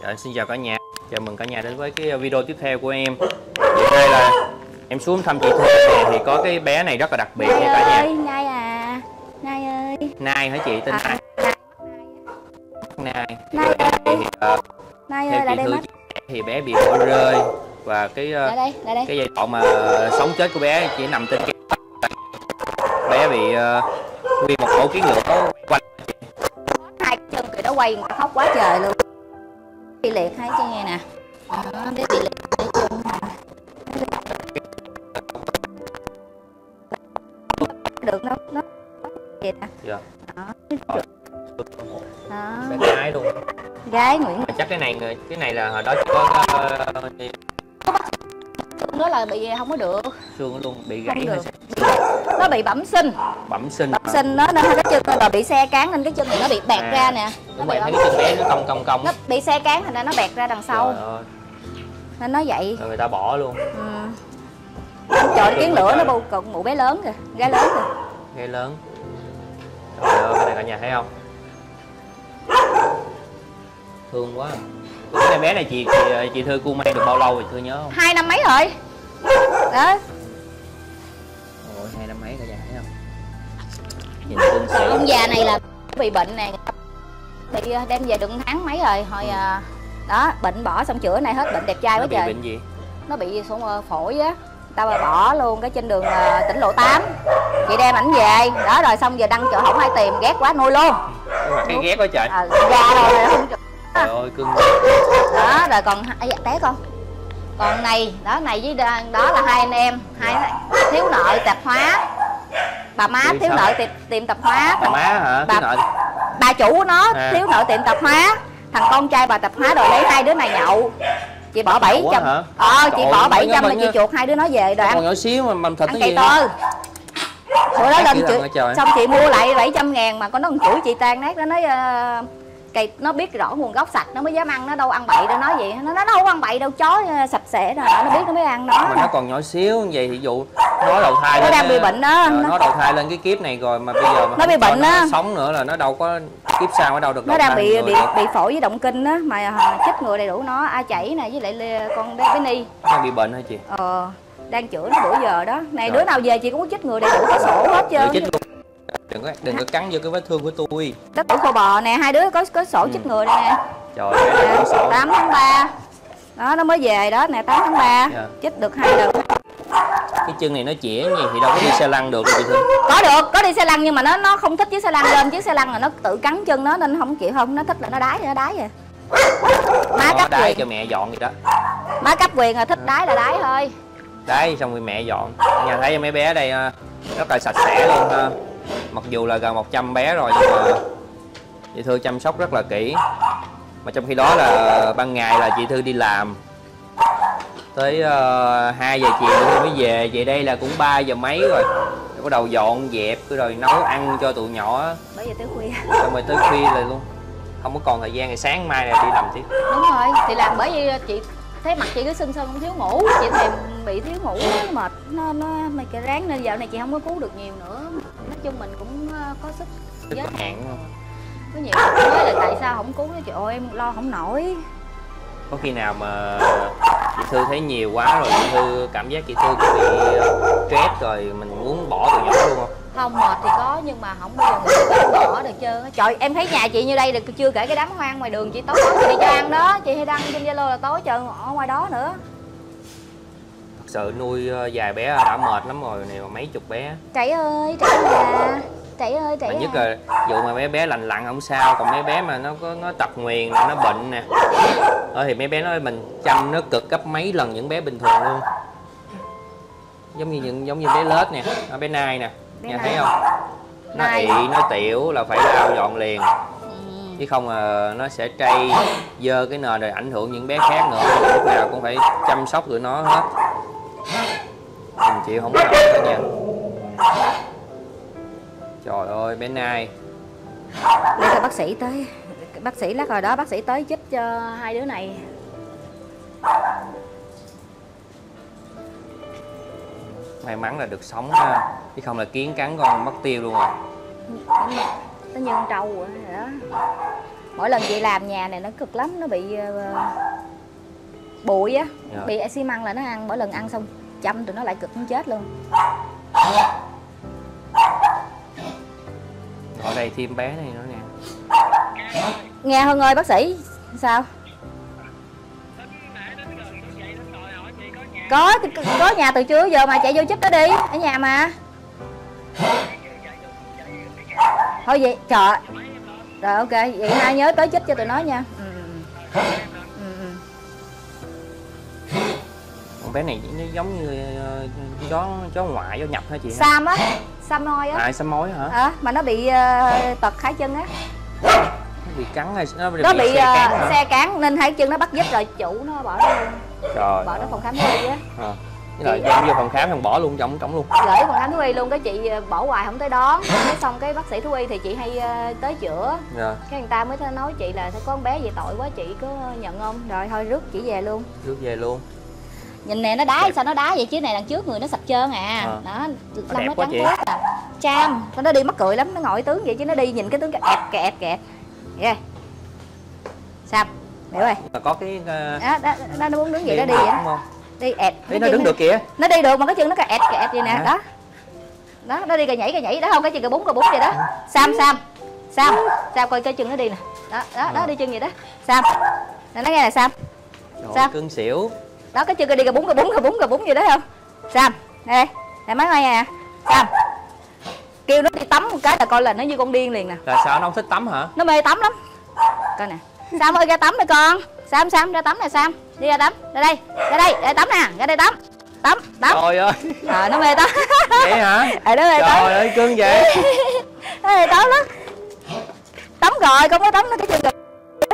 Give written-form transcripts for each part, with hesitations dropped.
Xin chào cả nhà, chào mừng cả nhà đến với cái video tiếp theo của em. Hiện nay là em xuống thăm chị Thư nè, thì có cái bé này rất là đặc biệt nha cả nhà. Nai à, Nai ơi. Nai hả chị? Tên Nai. Nai. Nai ơi. Nai ơi, theo chị Thư thì bé bị bỏ rơi và cái lại đây. cái giai đoạn mà sống chết của bé chỉ nằm trên cái bé bị nguyên một ổ kiến lửa quanh. Hai chân kìa, nó quay khóc quá trời luôn. Bị liệt hai chân nghe nè. Bé bị liệt hai chân nè. Được nó vậy nè. Dạ. Đó. Bé gái luôn. Gái Nguyễn. Chắc cái này là hồi đó chỉ có Nó là bị không có được. xương luôn bị gãy hay nó bị bẩm sinh. Bẩm sinh nó nên cái chân nó bị xe cán nên cái chân này nó bị bẹt ra nè. Đúng rồi, thấy cái chân bé nó cong. Nó bị xe cán thành ra nó bẹt ra đằng sau. Nên nó vậy. Rồi người ta bỏ luôn. Trời, kiến lửa nó bù cận mụ bé lớn kìa, gái lớn kìa. Gái lớn. Trời ơi, cái này cả nhà thấy không? Thương quá. Cái bé này chị Thư cu mang được bao lâu rồi Thư nhớ không? 2 năm mấy rồi. Đó. Ôi 2 năm mấy cả nhà thấy không? Nhìn thương xíu. Ông già này là bị bệnh nè, bị đem về được tháng mấy rồi, hồi đó bệnh bỏ xong chữa này hết bệnh đẹp trai quá trời. Bệnh gì? Nó bị phổi á, tao bỏ luôn cái trên đường tỉnh lộ 8. Chị đem ảnh về, đó rồi xong giờ đăng chợ không ai tìm, ghét quá nuôi luôn. Cái ghét quá trời. Già rồi không. Trời ơi cưng. Đó rồi còn té con. Còn này với đó là hai anh em, hai thiếu nợ tạp hóa. Bà má thiếu nợ tiệm tạp hóa. Bà má hả? Bà chủ của nó thiếu nợ tiệm tạp hóa. Thằng con trai bà tạp hóa rồi lấy hai đứa này nhậu. Chị bỏ 700. Chị bỏ 700 là chị chuột hai đứa nó về rồi ăn. Còn nhỏ xíu mà mầm thịt ăn cây tơ. Bữa đó lên xong chị mua lại 700.000 mà con nó chửi chị tan nát, nó nói cây nó biết rõ nguồn gốc sạch nó mới dám ăn, nó đâu ăn bậy đâu. Nói gì nó đâu ăn bậy đâu, chó sạch sẽ rồi nó biết nó mới ăn nó. Mà nó còn nhỏ xíu như vậy thì dụ nó đầu thai nó đang bị bệnh đó. Nó đầu thai lên cái kiếp này rồi mà bây giờ mà nó bị bệnh đó, sống nữa là nó đâu có kiếp sau ở đâu được. Nó đang bị phổi với động kinh á, mà chích ngừa đầy đủ nó chảy này với lại con bé Ni. Nó bị bệnh hả chị? Đang chữa nó bữa giờ đó. Này đứa nào về chị cũng có chích ngừa đầy đủ, có sổ hết trơn. Đừng có cắn vô cái vết thương của tôi. Đất tử khô bò nè, hai đứa có sổ chích ngừa đây nè. Trời ơi, có sổ. 8 tháng 3. Đó nó mới về đó nè, 8 tháng 3. Chích được 2 lần. Cái chân này nó chĩa gì thì đâu có đi xe lăn được chị Thư. Có đi xe lăn nhưng mà nó không thích chiếc xe lăn, lên chiếc xe lăn là nó tự cắn chân nó nên không chịu, không nó thích là nó đái rồi. Má cấp đái quyền cho mẹ dọn gì đó. Má cấp quyền là thích đái là đái thôi. Đái xong rồi mẹ dọn. Nhà thấy mấy bé ở đây rất là sạch sẽ luôn. Mặc dù là gần 100 bé rồi nhưng mà chị Thư chăm sóc rất là kỹ. Mà trong khi đó là ban ngày là chị Thư đi làm tới 2 giờ chiều Thư mới về đây là cũng 3 giờ mấy rồi. Bắt đầu dọn dẹp rồi nấu ăn cho tụi nhỏ. Bởi giờ tới khuya. Xong rồi tới khuya rồi luôn. Không có còn thời gian, ngày sáng mai là đi làm tiếp. Đúng rồi, thì làm bởi vì chị thấy mặt chị cứ sưng không thiếu ngủ, chị thèm bị thiếu ngủ nó mệt, nó mày cái ráng nên dạo này chị không có cứu được nhiều nữa. Nói chung mình cũng có sức giới hạn. Có nhiều người nói là tại sao không cứu nó, trời ơi em lo không nổi. Có khi nào mà chị Thư thấy nhiều quá rồi chị Thư cảm giác chị Thư cũng bị stress rồi mình muốn bỏ tụi nhỏ luôn không? Không, mệt thì có nhưng mà không bao giờ người ta bỏ được trơn. Trời, em thấy nhà chị như đây được, chưa kể cái đám hoang ngoài đường chị tối chị đi cho ăn đó, chị hay đăng trên Zalo là tối trời ở ngoài đó nữa. Thật sự nuôi vài bé đã mệt lắm rồi này mà mấy chục bé. Trẩy ơi, Trẩy à. Trẩy ơi, Trẩy. Nhất là vụ mà mấy bé lành lặn không sao, còn mấy bé mà nó tật nguyền, nó bệnh nè. Thì mấy bé nói mình chăm nó cực gấp mấy lần những bé bình thường luôn. Giống như bé Lết nè, bé Nai nè. Nghe thấy không? Nó ị, nó tiểu là phải lau dọn liền. Chứ không là nó sẽ trây, dơ cái nền rồi ảnh hưởng những bé khác nữa. Lúc nào cũng phải chăm sóc tụi nó hết. Mình chịu không có nổi nữa nha. Trời ơi, bé Nai. Để cho bác sĩ tới. Bác sĩ lát rồi đó, bác sĩ tới chích cho hai đứa này. May mắn là được sống ha, chứ không là kiến cắn con mất tiêu luôn rồi. Nó như con trâu vậy đó. Mỗi lần chị làm nhà này nó cực lắm, nó bị bụi á, bị xi măng là nó ăn, mỗi lần ăn xong chăm tụi nó lại cực muốn chết luôn. Ở đây thêm bé này nữa nè. Nghe Hân ơi, bác sĩ sao? Có nhà từ trưa giờ mà chạy vô giúp nó đi, ở nhà mà. Thôi vậy, trời. Rồi ok, vậy hai nhớ tới chích cho tụi nó nha. Con bé này nó giống như chó ngoại, chó nhập hả chị? Sam á, Sam Noi á. À, Sam mối hả? Mà nó bị tật hai chân á. Nó bị cắn hay nó bị xe cán nên hai chân nó bắt dứt rồi chủ nó bỏ nó luôn. Trời, bỏ nó phòng khám thú y á. Với lại đem vô phòng khám thằng bỏ luôn trong luôn. Gửi phòng khám thú y luôn, cái chị bỏ hoài không tới đón. Cái xong cái bác sĩ thú y thì chị hay tới chữa. Cái người ta mới nói chị là có con bé vậy tội quá, chị có nhận không? Rồi thôi rước chị về luôn. Rước về luôn. Nhìn nè, nó đá sao nó đá vậy chứ, này đằng trước người nó sạch trơn à. Đó, lông nó trắng tuốt à. Tram, nó đi mắc cười lắm, nó ngồi tướng vậy chứ nó đi nhìn cái tướng kẹt. Vậy. Sao? Hiểu rồi. Có cái nó muốn đứng vậy nó đi vậy đó. Đi ẹt. Nó đứng được kìa. Nó đi được mà cái chân nó ẹt vậy nè, đó. Đó, nó đi cà nhảy đó không, cái chân cà bún vậy đó. Sam coi cái chân nó đi nè. Đó đi chân vậy đó. Sam. Nè nó nghe nè Sam. Trời, cưng xỉu. Đó cái chân đi cà bún vậy đó không? Sam, đây máy ngay nè. Sam. Kêu nó đi tắm một cái là coi là nó như con điên liền nè. Là sao nó không thích tắm hả? Nó mê tắm lắm. Coi nè. Sam ơi ra tắm đi con. Sam ra tắm nè Sam. Đi ra tắm. Ra đây tắm nè, ra đây tắm. Tắm. Trời ơi. Nó mê tắm. Vậy hả? Nó mê tắm. Trời ơi cưng vậy. Nó mê tắm lắm. Tắm rồi, con mới tắm nó cái chân rồi.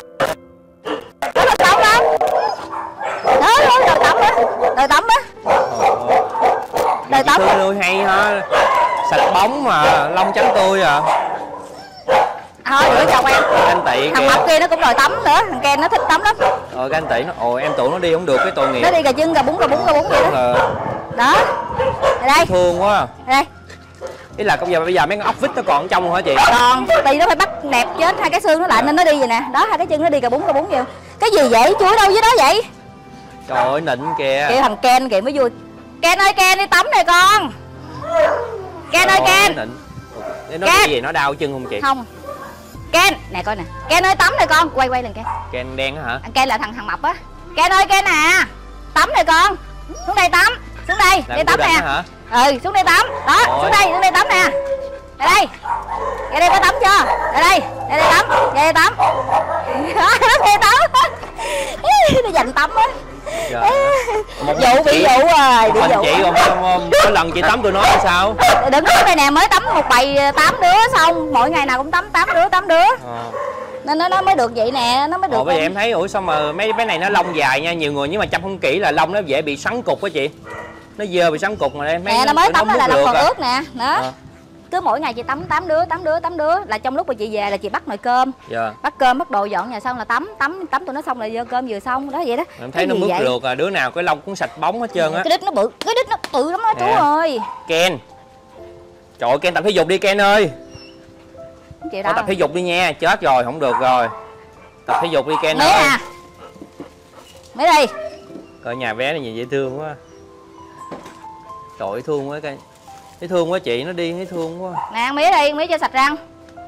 Nó tắm lắm. Đó, đời tắm á. Đời tắm. Nuôi hay ha. Sạch bóng mà, lông trắng tươi à. Thôi đứa chồng em. Anh Tị thằng mập kia nó cũng đòi tắm nữa, thằng Ken nó thích tắm lắm. Rồi cái anh Tị nó em tụi nó đi không được cái tội nghiệp. Nó đi cà chân cà bún vậy đó. Đó. Đây. Thương quá. Đây. Ý là bây giờ mấy con ốc vít nó còn ở trong luôn hả chị? Còn, thì nó phải bắt nẹp chết hai cái xương nó lại nên nó đi vậy nè. Đó, hai cái chân nó đi cà bún vậy. Cái gì vậy? Chuối đâu dưới đó vậy? Trời ơi nịnh kìa. Kêu thằng Ken kìa mới vui. Ken ơi Ken đi tắm này con. Ken ơi Ken. Nó cái gì nó đau chân không chị? Không. Ken, nè coi nè. Ken ơi tắm này con, quay lần Ken. Ken đen hả? Ken là thằng mập á. Ken ơi Ken à. Tắm này con. Xuống đây tắm. Xuống đây, đi tắm nè. Xuống đây tắm. Đó, xuống đây tắm nè. Ra đây có tắm chưa? Ra đây tắm. Ra đây tắm. Nó dành tắm á. Vụ bị vụ rồi. Bị vụ. Chị còn có lần chị tắm tôi nói là sao? Đừng có đây nè, mới tắm một bầy 8 đứa xong, mỗi ngày nào cũng tắm 8 đứa. Nên nó mới được vậy nè, nó mới được. Bây giờ em thấy sao mà mấy bé này nó lông dài nha, nhiều người nhưng mà chăm không kỹ là lông nó dễ bị xoắn cục á chị. Nó dơ bị xoắn cục mà đây. Nè nó mới tắm là lông còn ướt nè. Đó. Cứ mỗi ngày chị tắm 8 đứa là trong lúc mà chị về là chị bắt nồi cơm. Bắt cơm, bắt đồ dọn nhà xong là tắm tụi nó xong là dơ cơm vừa xong đó vậy đó. Em thấy nó mướt lượt à, đứa nào cái lông cũng sạch bóng hết trơn á. Cái đít nó bự lắm đó chú ơi. Ken. Trời ơi Ken tập thể dục đi Ken ơi. Chị đâu? Tập thể dục đi nha, chết rồi không được rồi. Tập thể dục đi Ken ơi. Mấy đi. Coi nhà bé này nhìn dễ thương quá. Trời ơi thương quá cái. Thấy thương quá chị, nó đi thấy thương quá. Nè ăn mía đi, mía cho sạch răng.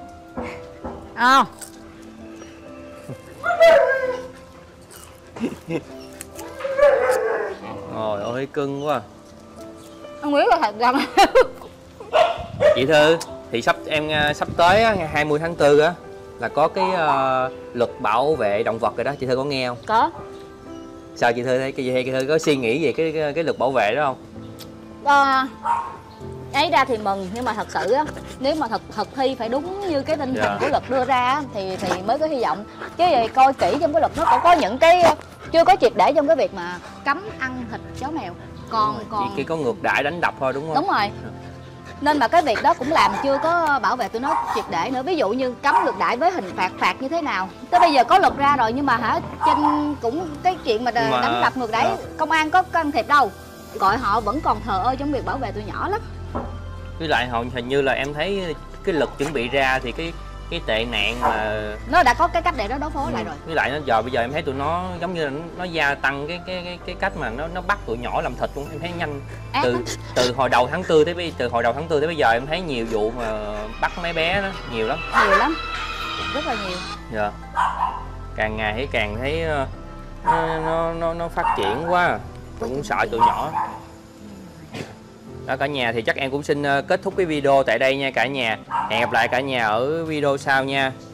Trời ơi cưng quá. Ăn mía cho sạch răng. Chị Thư, thì sắp tới ngày 20 tháng 4 á là có cái luật bảo vệ động vật rồi đó, chị Thư có nghe không? Có. Sao chị Thư thấy cái gì hay chị Thư có suy nghĩ về cái luật bảo vệ đó không? Ấy ra thì mừng, nhưng mà thật sự á, nếu mà thực thi phải đúng như cái tinh thần của luật đưa ra thì mới có hy vọng. Chứ vậy coi kỹ trong cái luật nó cũng có những cái chưa có triệt để trong cái việc mà cấm ăn thịt chó mèo. Còn chỉ có ngược đãi đánh đập thôi đúng không? Đúng rồi. Nên mà cái việc đó cũng làm chưa có bảo vệ tụi nó triệt để nữa. Ví dụ như cấm ngược đãi với hình phạt như thế nào. Tới bây giờ có luật ra rồi nhưng mà trên cũng cái chuyện mà đánh đập ngược đãi công an có can thiệp đâu. Gọi họ vẫn còn thờ ơ trong việc bảo vệ tụi nhỏ lắm. Với lại hình như là em thấy cái luật chuẩn bị ra thì cái tệ nạn mà nó đã có cái cách để nó đối phó lại rồi. với lại bây giờ em thấy tụi nó giống như là nó gia tăng cái cách mà nó bắt tụi nhỏ làm thịt luôn, em thấy nhanh. Từ hồi đầu tháng 4 tới bây giờ em thấy nhiều vụ mà bắt mấy bé đó nhiều lắm, rất là nhiều. dạ. Càng ngày thì càng thấy nó phát triển quá, cũng sợ tụi nhỏ. Đó cả nhà, thì chắc em cũng xin kết thúc cái video tại đây nha cả nhà. Hẹn gặp lại cả nhà ở video sau nha.